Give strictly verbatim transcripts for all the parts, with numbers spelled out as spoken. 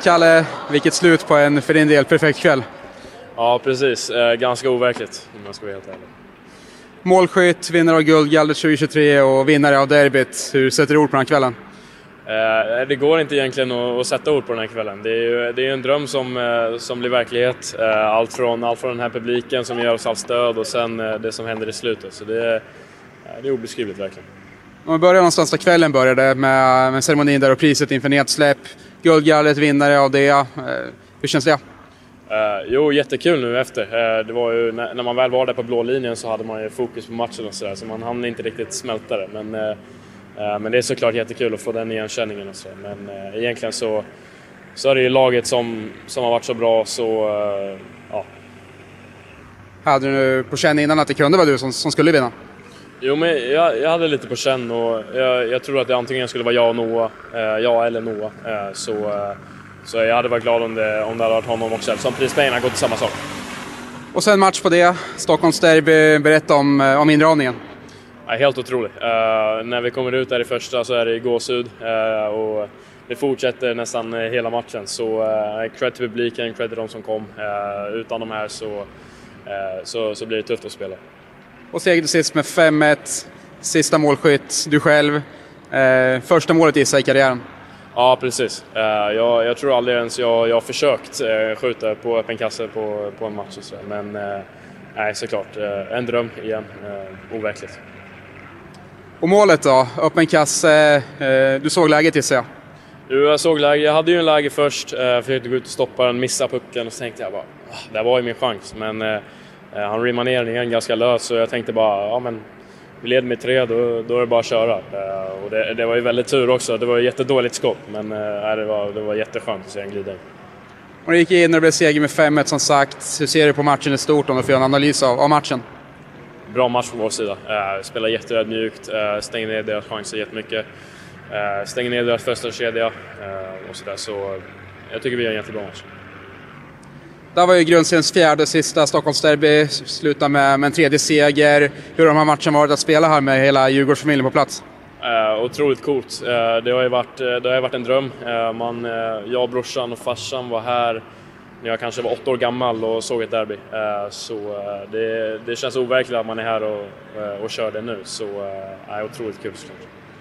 Kalle, vilket slut på en för din del perfekt kväll. Ja, precis. Eh, ganska overkligt, om jag ska vara helt ärlig. Målskytt, vinnare av Guldgallret tjugo tjugotre och vinnare av derbyt. Hur sätter du ord på den här kvällen? Eh, det går inte egentligen att, att sätta ord på den här kvällen. Det är ju det är en dröm som, eh, som blir verklighet. Eh, allt, från, allt från den här publiken som ger oss all stöd och sen eh, det som händer i slutet. Så det, eh, det är obeskrivligt verkligen. Om vi börjar någonstans där kvällen började med, med ceremonin där och priset inför nedsläpp. Guldgallret, vinnare av det. Eh, hur känns det? Uh, jo, jättekul nu efter. Uh, det var ju, när, när man väl var där på blå linjen så hade man ju fokus på matchen och sådär, så man hann inte riktigt smälta det. Men, uh, uh, men det är såklart jättekul att få den igenkänningen och så. Men uh, egentligen så, så är det ju laget som, som har varit så bra, så uh, ja. Hade du på känn innan att det kunde vara du som, som skulle vinna? Jo, men jag, jag hade lite på känn och jag, jag tror att det antingen skulle vara jag och Noah, uh, jag eller Noah. Uh, så... Uh, Så jag hade varit glad om det, om det hade varit honom också. Som prispengarna gått till samma sak. Och sen match på det. Stockholms derby. Berätta om, om inramningen. Ja, helt otroligt. Uh, när vi kommer ut där i första så är det gåshud. Uh, och det fortsätter nästan hela matchen. Så uh, cred till publiken, cred till de som kom. Uh, utan de här så, uh, så, så blir det tufft att spela. Och seger till sist med fem ett. Sista målskytt. Du själv. Uh, första målet i sig i karriären. Ja, precis. Uh, jag, jag tror aldrig ens jag, jag har försökt uh, skjuta på öppen kasse på, på en match och så. Men uh, nej, såklart. Uh, en dröm igen. Uh, overkligt. Och målet då? Öppen kasse. Uh, du såg läget till sig? Jo, jag såg läge. Jag hade ju en läge först. Uh, försökte gå ut och stoppa den, missa pucken. Och så tänkte jag bara, ah, det var ju min chans. Men uh, han rimmade ner den igen ganska lös. Så jag tänkte bara, ja men... Vi led med tre, då, då är det bara att köra. Uh, och det, det var ju väldigt tur också. Det var ju jättedåligt skott, men uh, det, var, det var jätteskönt att se en glida in. Och det gick in när det blev seger med fem ett som sagt. Hur ser du på matchen i stort om du får göra en analys av, av matchen? Bra match från vår sida. Uh, spelar jätteödmjukt, uh, stänger ner deras chanser jättemycket. Uh, stänger ner deras första kedja uh, och sådär. Så jag tycker vi har en jättebra match. Där var ju grundseriens fjärde sista Stockholms derby, slutar med, med en tredje seger. Hur har de här matchen varit att spela här med hela Djurgårdsfamiljen på plats? Uh, otroligt coolt. Uh, det har ju varit, uh, det har varit en dröm. Uh, man, uh, jag, brorsan och farsan var här när jag kanske var åtta år gammal och såg ett derby. Uh, så uh, det, det känns overkligt att man är här och, uh, och kör det nu. Så uh, det är otroligt kul såklart.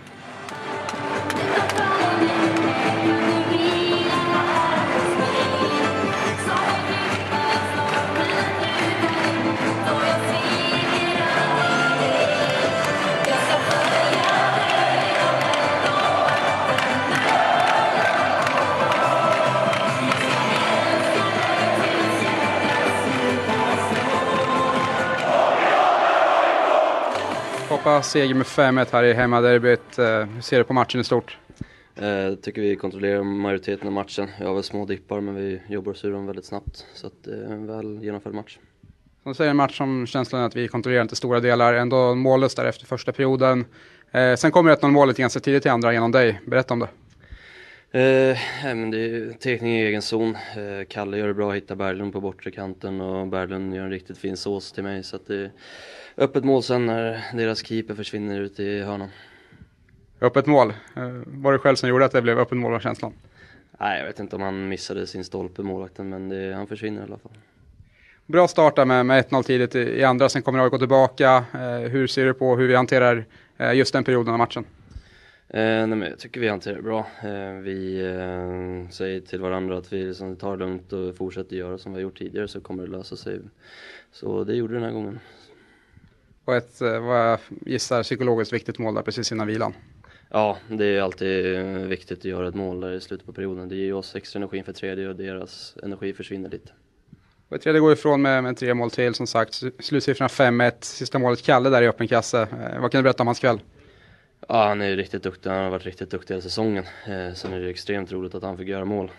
Seger med fem ett här i hemmaderbyt. Hur ser du på matchen i stort? Jag tycker vi kontrollerar majoriteten av matchen. Vi har väl små dippar, men vi jobbar oss ur dem väldigt snabbt. Så att det är en väl genomförd match. Som säger en match som känslan att vi kontrollerar inte stora delar. Ändå mållöst där efter första perioden. Eh, sen kommer ett noll målet ganska tidigt i andra genom dig. Berätta om det. Eh, men det är tekning i egen zon. Eh, Kalle gör det bra att hitta Berglund på bortre kanten. Och Berglund gör en riktigt fin sås till mig. Så att det är öppet mål sen när deras keeper försvinner ut i hörnan. Öppet mål? Eh, var det själv som gjorde att det blev öppet mål av känslan? Nej, jag vet inte om han missade sin stolpe målvakten. Men det, han försvinner i alla fall. Bra starta med, med ett noll tidigt i, i andra. Sen kommer det att gå tillbaka. Eh, hur ser du på hur vi hanterar eh, just den perioden av matchen? Eh, nej, men jag tycker vi hanterar det bra. Eh, vi eh, säger till varandra att vi liksom tar det lugnt och fortsätter göra som vi har gjort tidigare, så kommer det lösa sig. Så det gjorde den här gången. Och ett, vad jag gissar, psykologiskt viktigt mål där precis innan vilan. Ja, det är alltid viktigt att göra ett mål där i slutet på perioden. Det ger oss extra energi för tredje och deras energi försvinner lite. Och tredje går ifrån med, med tre mål till, som sagt. Slutsiffrorna fem ett, sista målet Kalle där i öppen kasse. Eh, vad kan du berätta om hans kväll? Ja, han är ju riktigt duktig. Han har varit riktigt duktig hela säsongen. Eh, sen är det extremt roligt att han fick göra mål.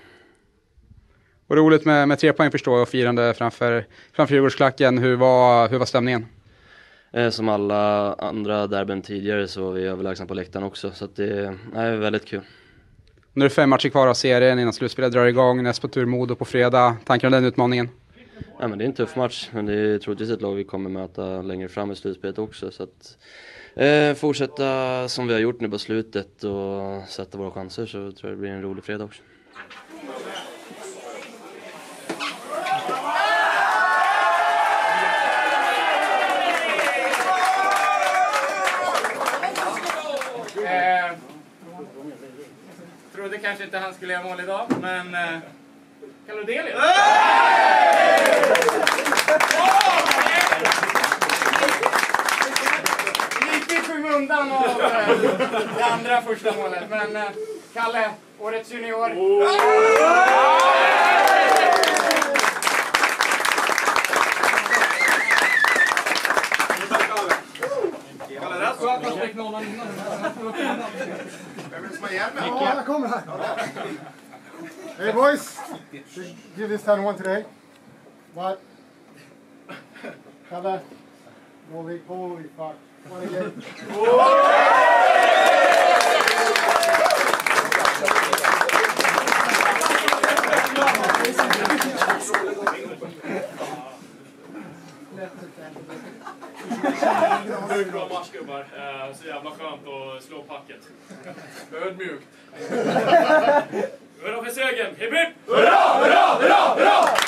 Och roligt med, med tre poäng förstår jag och firande framför, framför Djurgårdsklacken. Hur var, hur var stämningen? Eh, som alla andra derbyn tidigare så var vi överlägsna på läktaren också. Så att det är väldigt kul. Nu är det fem matcher kvar av serien innan slutspelet drar igång. Näst på tur Modo på fredag. Tankar om den utmaningen? Ja, men det är en tuff match, men det är troligtvis ett lag vi kommer möta längre fram i slutspelet också. Så att eh, fortsätta som vi har gjort nu på slutet och sätta våra chanser, så tror jag det blir en rolig fredag också. kanske inte han skulle göra mål idag, men... Eh, Kalle Delius. Lite i skymundan av eh, det andra första målet, men eh, Kalle, årets junior. Ja, jag kommer här. Hey boys, give this ten one today. What? Kalle, holy, holy fuck. What a game. Bra match gubbar, så jävla skönt att slå packet. Ödmjukt. Hurra för segern, hipp hipp! Hurra, hurra, hurra, hurra!